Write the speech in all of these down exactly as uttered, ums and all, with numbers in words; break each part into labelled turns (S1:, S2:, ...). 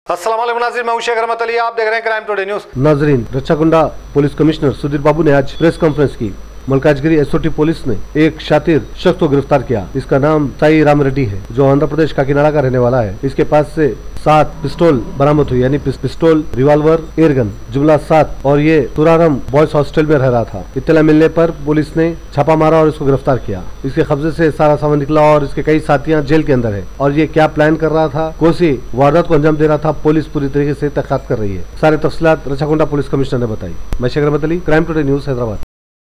S1: अस्सलाम वालेकुम नाज़रीन, मैं शेख रहमत अली, आप देख रहे हैं क्राइम टुडे न्यूज़।
S2: नाजरीन, रच्छाकुंडा पुलिस कमिश्नर सुधीर बाबू ने आज प्रेस कॉन्फ्रेंस की। मलकाजगिरी एसओटी पुलिस ने एक शातिर शख्स को गिरफ्तार किया। इसका नाम साई राम रेड्डी है, जो आंध्र प्रदेश काकीनाडा का रहने वाला है। इसके पास से सात पिस्तौल बरामद हुई, यानी पिस्तौल, रिवॉल्वर, एयरगन, जुमला सात, और ये तुरारम बॉयज हॉस्टल में रह रहा था। इत्तला मिलने पर पुलिस ने छापा मारा और इसको गिरफ्तार किया। इसके कब्जे से सारा सामान निकला और इसके कई साथियां जेल के अंदर है। और ये क्या प्लान कर रहा था, कौन सी वारदात को अंजाम दे रहा था, पुलिस पूरी तरीके से तहकीकात कर रही है। सारे तफसीलात रच्छाकुंडा पुलिस कमिश्नर ने बताई। मैं Sheikh Rahmat Ali, crime today news, Hyderabad.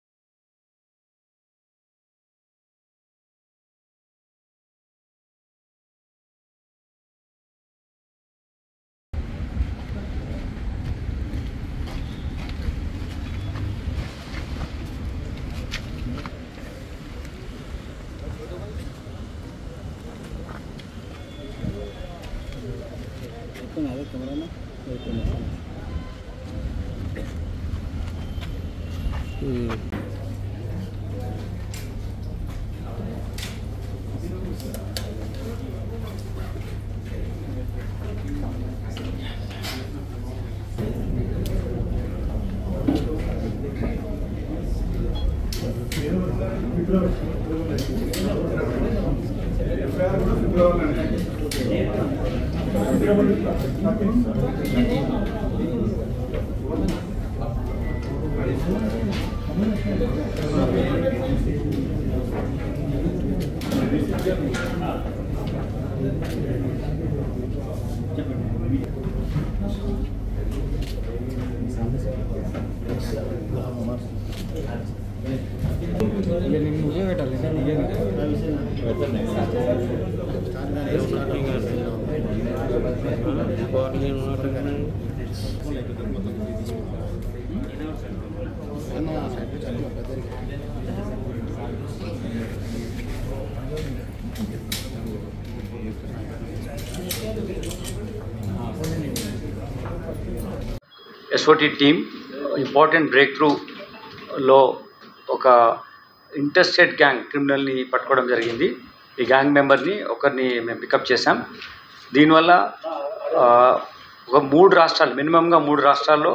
S3: SOT team important బ్రేక్ త్రూలో ఒక ఇంటర్స్టేట్ గ్యాంగ్ క్రిమినల్ని పట్టుకోవడం జరిగింది. ఈ గ్యాంగ్ మెంబర్ని ఒకరిని మేము పికప్ చేశాం. దీనివల్ల ఒక మూడు రాష్ట్రాలు మినిమంగా మూడు రాష్ట్రాల్లో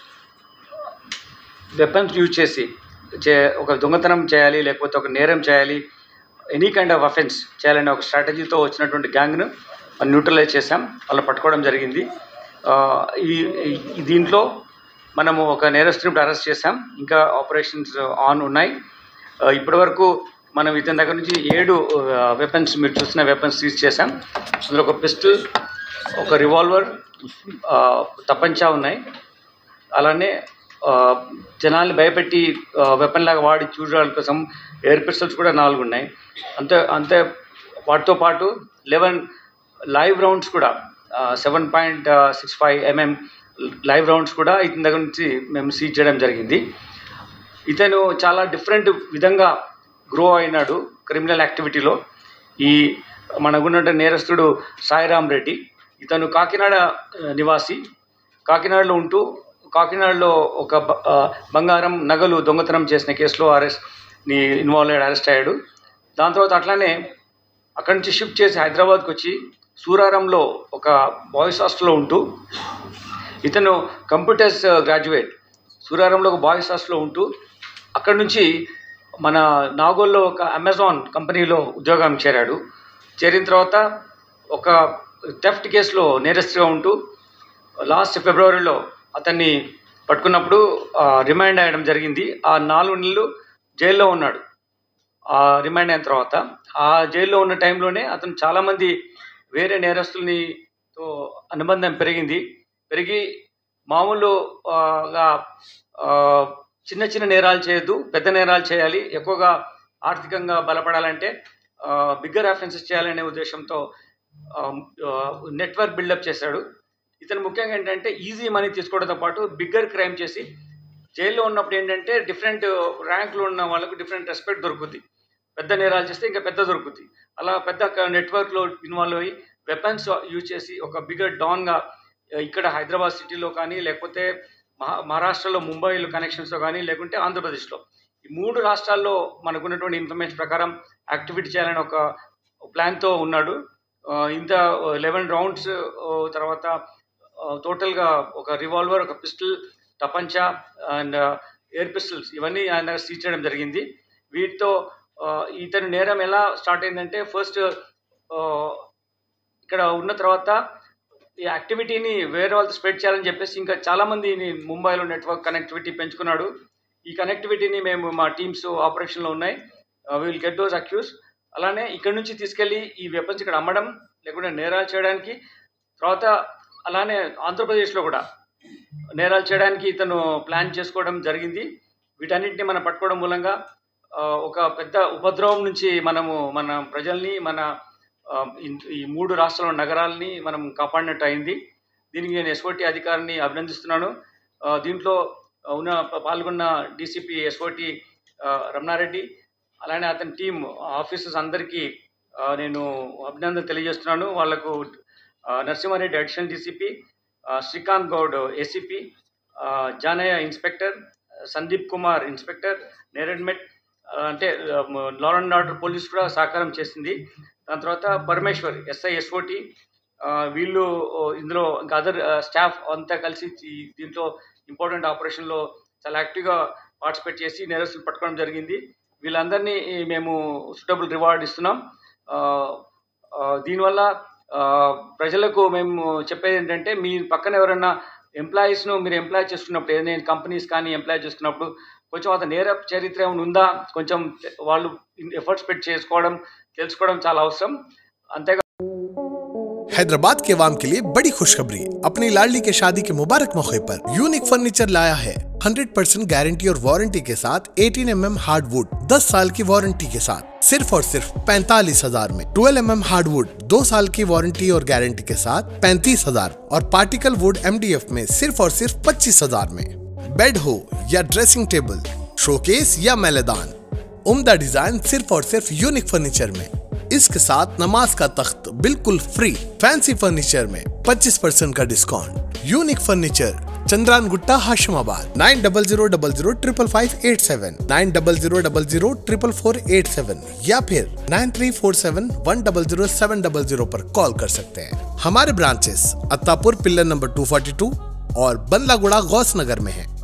S3: వెపన్స్ యూజ్ చేసి చే ఒక దొంగతనం చేయాలి, లేకపోతే ఒక నేరం చేయాలి, ఎనీ కైండ్ ఆఫ్ అఫెన్స్ చేయాలనే ఒక స్ట్రాటజీతో వచ్చినటువంటి గ్యాంగ్ను న్యూట్రలైజ్ చేశాం. వాళ్ళు పట్టుకోవడం జరిగింది. ఈ దీంట్లో మనము ఒక నేరస్తుని అరెస్ట్ చేశాం. ఇంకా ఆపరేషన్స్ ఆన్ ఉన్నాయి. ఇప్పటివరకు మనం ఇతని దగ్గర నుంచి ఏడు వెపన్స్, మీరు చూసిన వెపన్స్ సీజ్ చేశాం. అందులో ఒక పిస్టల్, ఒక రివాల్వర్, తపంచా ఉన్నాయి. అలానే జనాల్ని భయపెట్టి వెపన్ లాగా వాడి చూడడం కోసం ఎయిర్ పిస్టల్స్ కూడా నాలుగు ఉన్నాయి. అంతే అంతే వాటితో పాటు లెవెన్ లైవ్ రౌండ్స్ కూడా, seven point six five MM live rounds కూడా ఇతని దగ్గర నుంచి మేము సీజ్ చేయడం జరిగింది. ఇతను చాలా డిఫరెంట్ విధంగా గ్రో అయినాడు క్రిమినల్ యాక్టివిటీలో. ఈ మనకున్న నేరస్తుడు సాయిరామ్ రెడ్డి, ఇతను కాకినాడ నివాసి. కాకినాడలో ఉంటూ కాకినాడలో ఒక బంగారం నగలు దొంగతనం చేసిన కేసులో అరెస్ట్ని ఇన్వాల్వ్ అయ్యాడు, అరెస్ట్ అయ్యాడు. దాని తర్వాత అట్లానే అక్కడి నుంచి షిఫ్ట్ చేసి హైదరాబాద్కి వచ్చి సూరారంలో ఒక బాయ్స్ హాస్టల్లో ఉంటూ, ఇతను కంప్యూటర్స్ గ్రాడ్యుయేట్, సూరారంలో ఒక బాయ్స్ హాస్టల్లో ఉంటూ అక్కడి నుంచి మన నాగోల్లో ఒక అమెజాన్ కంపెనీలో ఉద్యోగం చేరాడు. చేరిన తర్వాత ఒక థెఫ్ట్ కేసులో నేరస్తుగా ఉంటూ లాస్ట్ ఫిబ్రవరిలో అతన్ని పట్టుకున్నప్పుడు రిమాండ్ అయ్యడం జరిగింది. ఆ నాలుగు నెలలు జైల్లో ఉన్నాడు. ఆ రిమాండ్ అయిన తర్వాత ఆ జైల్లో ఉన్న టైంలోనే అతను చాలామంది వేరే నేరస్తులనితో అనుబంధం పెరిగింది. పెరిగి మామూలుగా చిన్న చిన్న నేరాలు చేయొద్దు, పెద్ద నేరాలు చేయాలి, ఎక్కువగా ఆర్థికంగా బలపడాలంటే బిగ్గర్ అఫెన్సెస్ చేయాలనే ఉద్దేశంతో నెట్వర్క్ బిల్డప్ చేశాడు. ఇతను ముఖ్యంగా ఏంటంటే ఈజీ మనీ తీసుకోవడంతో పాటు బిగ్గర్ క్రైమ్ చేసి జైల్లో ఉన్నప్పుడు ఏంటంటే డిఫరెంట్ ర్యాంకులు ఉన్న వాళ్ళకు డిఫరెంట్ రెస్పెక్ట్ దొరుకుతుంది. పెద్ద నేరాలు చేస్తే ఇంకా పెద్ద దొరుకుతుంది. అలా పెద్ద నెట్వర్క్లో ఇన్వాల్వ్ అయ్యి వెపన్స్ యూజ్ చేసి ఒక బిగ్గర్ డాన్గా ఇక్కడ హైదరాబాద్ సిటీలో కానీ, లేకపోతే మహా మహారాష్ట్రలో ముంబైలో కనెక్షన్స్తో కానీ, లేకుంటే ఆంధ్రప్రదేశ్లో, ఈ మూడు రాష్ట్రాల్లో మనకున్నటువంటి ఇన్ఫర్మేషన్ ప్రకారం యాక్టివిటీ చేయాలని ఒక ప్లాన్తో ఉన్నాడు. ఇంత లెవెన్ రౌండ్స్ తర్వాత టోటల్గా ఒక రివాల్వర్, ఒక పిస్టల్, టపంచా అండ్ ఎయిర్ పిస్టల్స్ ఇవన్నీ ఆయన సీజ్ చేయడం జరిగింది. వీటితో ఇతని నేరం ఎలా స్టార్ట్ అయిందంటే, ఫస్ట్ ఇక్కడ ఉన్న తర్వాత ఈ యాక్టివిటీని వేరే వాళ్ళతో స్ప్రెడ్ చేయాలని చెప్పేసి ఇంకా చాలామందిని ముంబైలో నెట్వర్క్ కనెక్టివిటీ పెంచుకున్నాడు. ఈ కనెక్టివిటీని మేము మా టీమ్స్ ఆపరేషన్లో ఉన్నాయి. We will get those accused. అలానే ఇక్కడ నుంచి తీసుకెళ్ళి ఈ వెపన్స్ ఇక్కడ అమ్మడం, లేకుంటే నేరాలు చేయడానికి, తర్వాత అలానే ఆంధ్రప్రదేశ్లో కూడా నేరాలు చేయడానికి ఇతను ప్లాన్ చేసుకోవడం జరిగింది. వీటన్నింటినీ మనం పట్టుకోవడం మూలంగా ఒక పెద్ద ఉపద్రవం నుంచి మనము మన ప్రజల్ని, మన ఈ మూడు రాష్ట్రాల నగరాలని మనం కాపాడినట్టు అయింది. దీనికి నేను ఎస్ఓటీ అధికారిని అభినందిస్తున్నాను. దీంట్లో ఉన్న పాల్గొన్న డీసీపీ ఎస్ఓటీ రమణారెడ్డి, అలానే అతని టీం ఆఫీసర్స్ అందరికీ నేను అభినందనలు తెలియజేస్తున్నాను. వాళ్లకు Narasimha Reddy additional DCP, Srikanth Goud ACP, Janaiah inspector, Sandeep Kumar inspector, Neredmet అంటే లా అండ్ ఆర్డర్ పోలీస్ కూడా సహకారం చేసింది. దాని తర్వాత పరమేశ్వర్ ఎస్ఐ ఎస్ఓటీ, వీళ్ళు ఇందులో ఇంకా అదర్ స్టాఫ్ అంతా కలిసి దీంట్లో ఇంపార్టెంట్ ఆపరేషన్లో చాలా యాక్టివ్గా పార్టిసిపేట్ చేసి నేరస్తులు పట్టుకోవడం జరిగింది. వీళ్ళందరినీ మేము సూటబుల్ రివార్డ్ ఇస్తున్నాం. దీనివల్ల ప్రజలకు మేము చెప్పేది ఏంటంటే, మీ పక్కన ఎవరైనా ఎంప్లాయీస్ను మీరు ఎంప్లాయ్ చేసుకున్నప్పుడు, ఏదైనా కంపెనీస్ కానీ ఎంప్లాయ్ చేసుకున్నప్పుడు కొంచెం అతను నేర చరిత్ర ఏమైనా ఉందా కొంచెం వాళ్ళు ఎఫర్ట్స్ పెట్టి చేసుకోవడం తెలుసుకోవడం చాలా అవసరం. అంతేగా
S4: हैदराबाद के अवाम के लिए बड़ी खुशखबरी, अपनी लाडली के शादी के मुबारक मौके पर यूनिक फर्नीचर लाया है हंड्रेड परसेंट गारंटी और वारंटी के साथ अठारह एम एम हार्डवुड दस साल की वारंटी के साथ सिर्फ और सिर्फ पैंतालीस हजार में, ट्वेल्व एम एम हार्डवुड दो साल की वारंटी और गारंटी के साथ पैंतीस हजार और particle wood M D F में सिर्फ और सिर्फ पच्चीस हजार में। बेड हो या ड्रेसिंग टेबल, शोकेस या मैलेदान, उम्दा डिजाइन सिर्फ और सिर्फ यूनिक फर्नीचर में। इसके साथ नमाज का तख्त बिल्कुल फ्री। फैंसी फर्नीचर में पच्चीस परसेंट का discount. Unique furniture, Chandrayangutta, Hashimabad. Nine double zero double zero triple five eight seven, nine double zero double zero triple four eight seven या फिर nine three four seven one double zero seven double zero पर call कर सकते हैं। हमारे branches Attapur pillar number two forty two और बंदलागुड़ा गौस नगर में है।